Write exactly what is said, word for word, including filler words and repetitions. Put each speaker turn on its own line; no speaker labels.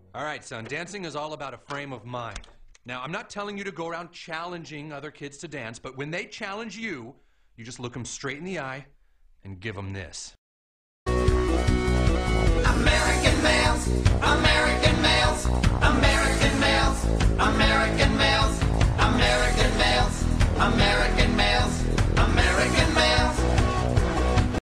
All right, son, dancing is all about a frame of mind. Now, I'm not telling you to go around challenging other kids to dance, but when they challenge you, you just look them straight in the eye and give them this.
American males, American males, American males, American males, American